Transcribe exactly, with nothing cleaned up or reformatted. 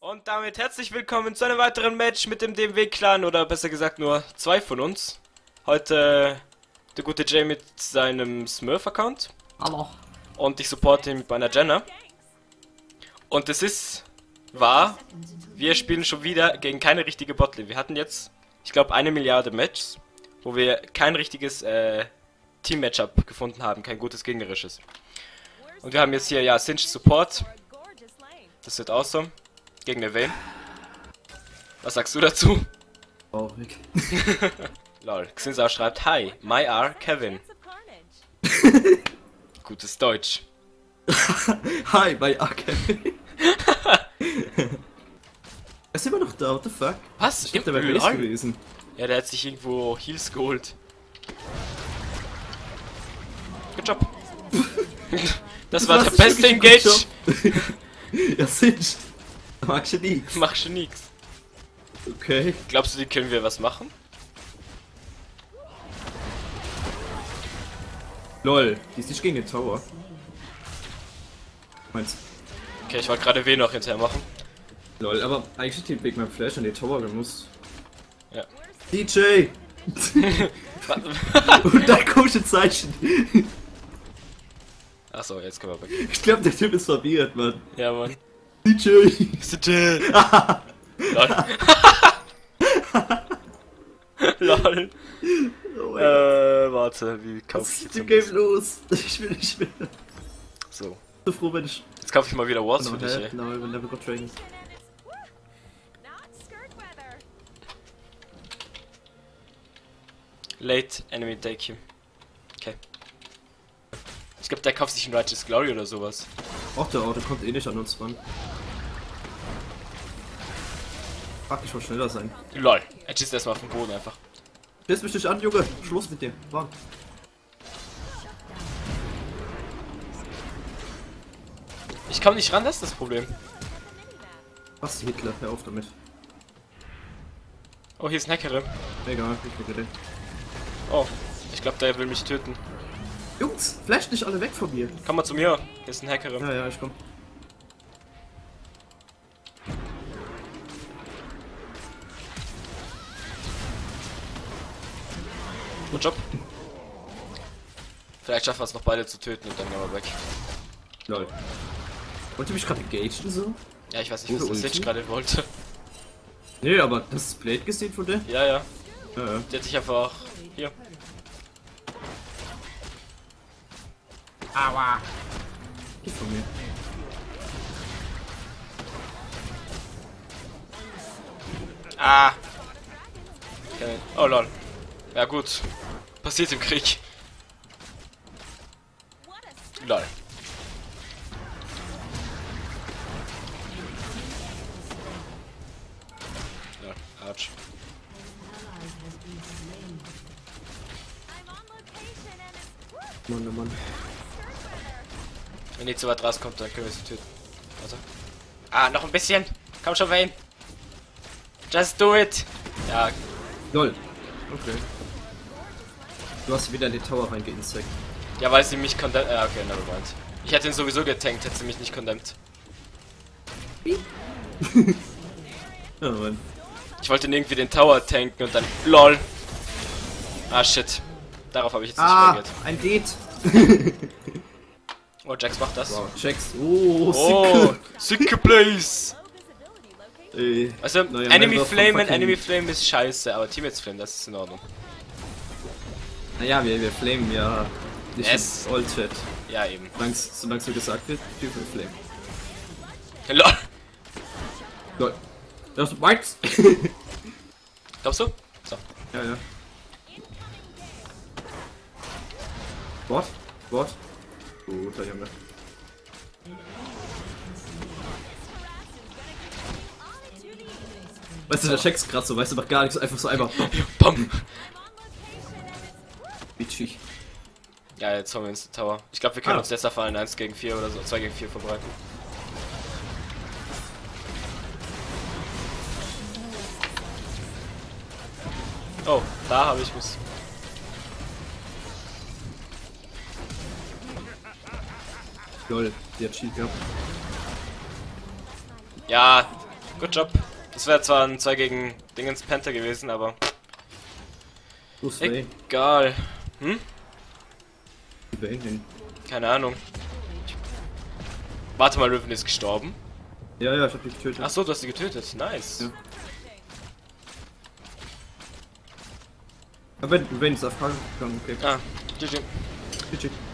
Und damit herzlich willkommen zu einem weiteren Match mit dem D M W-Clan, oder besser gesagt nur zwei von uns. Heute der gute Jay mit seinem Smurf-Account. Hallo. Und ich supporte ihn mit meiner Jenna. Und es ist wahr, wir spielen schon wieder gegen keine richtige Botlane. Wir hatten jetzt, ich glaube, eine Milliarde Matches, wo wir kein richtiges äh, Team-Matchup gefunden haben, kein gutes gegnerisches. Und wir haben jetzt hier, ja, Sinch Support. Das wird awesome. Gegen eine Vayne. Was sagst du dazu? Oh, weg. Lol. Xinsao schreibt: Hi, my are Kevin. Gutes Deutsch. Hi, bei Ake. Er ist immer noch da, what the fuck? Was? Ich dachte, der wäre Base gewesen. Ja, der hat sich irgendwo Heals geholt. Good job. Das war der beste Engage. Ja, Sinch. Magst du nix? Mach schon nix. Okay. Glaubst du, die können wir was machen? Lol, die ist nicht gegen den Tower. Meinst Okay, ich wollte gerade W noch hinterher machen. Lol, aber eigentlich hat die Big Man Flash an den Tower gemusst. Ja. D J! Und dein komische Zeichen. Achso, jetzt können wir weg. Ich glaube, der Typ ist verwirrt, Mann. Ja, Mann. D J! D J! Lol. Lol. Oh äh, warte, wie kaufe ich Was ist jetzt mit ein dem Game bisschen? los? Ich will nicht mehr. So. So froh, wenn ich. Jetzt kaufe ich mal wieder Wards No, für dich, ey. no, I will never go trading. Late Enemy Take him. Okay. Ich glaube, der kauft sich ein Righteous Glory oder sowas. Ach, der Auto kommt eh nicht an uns ran. Fuck, ich will schneller sein. Lol. Er schießt erstmal auf den Boden einfach. Piss mich nicht an, Junge. Schluss mit dir. Warn. Ich komme nicht ran, das ist das Problem. Was, Hitler? Hör auf damit. Oh, hier ist ein Hackerin. Egal, ich bin gedacht. Oh, ich glaube, der will mich töten. Jungs, flasht nicht alle weg von mir. Komm mal zu mir. Hier ist ein Hackerin. Ja, ja, ich komm. Gut Job. Vielleicht schaffen wir es noch beide zu töten und dann gehen wir weg. Lol. Wollt ihr mich gerade engagen so? Ja, ich weiß nicht, was Gute der Sitch Ulti. gerade wollte. Nee, aber das ist Blade gesehen von der? Ja, ja. Ja, ja. Der hat sich einfach... Hier. Aua. Geht von mir. Ah. Okay. Oh lol. Ja gut. Passiert im Krieg. Lol. Lol. Arsch. Mann, oh Mann. Wenn die zu weit rauskommt, dann können wir sie töten. Warte. Ah, noch ein bisschen. Komm schon, Vayne. Just do it. Ja, Lol. Okay. Du hast wieder in den Tower reingeinseckt. ja, weil sie mich condemnt. Ja, okay, nevermind. Ich hätte ihn sowieso getankt, hätte sie mich nicht condemnt. Ja, Mann. Ich wollte ihn irgendwie den Tower tanken und dann. LOL. Ah, shit. Darauf habe ich jetzt nicht Ah, reagiert. ein Date. Oh, Jax macht das. Wow, checks. Oh, Oh, sick. sick Place. Ey. Also, Neuer Enemy Member von Flame und fucking- Enemy Flame ist scheiße, aber Teammates Flame, das ist in Ordnung. Naja, wir, wir flamen ja nicht Yes. im All-Chat. Ja, eben. Solang's, solange so gesagt wird, wir flamen. LOL. Lol. Das ist Max. Glaubst du? So. Ja, ja. What? What? Guter Junge. Weißt du, der checkt's grad so, weißt du, macht gar nichts, einfach so einfach. Bam. Bitchig. Ja, jetzt haben wir uns den Tower. Ich glaube, wir können Ah. uns jetzt auf einen eins gegen vier oder so, zwei gegen vier vorbereiten. Oh, da habe ich was. Lol, die hat Cheat gehabt. Ja, Good job. Das wäre zwar ein zwei gegen Dingens Panther gewesen, aber Wo ist Vayne? egal. Hm? Die Vayne hin. Keine Ahnung. Warte mal, Riven ist gestorben. Ja, ja, ich hab die getötet. Ach so, du hast sie getötet. Nice. Ja. Aber Vayne ist auf Frage gegangen, okay. Ah, G G. G G.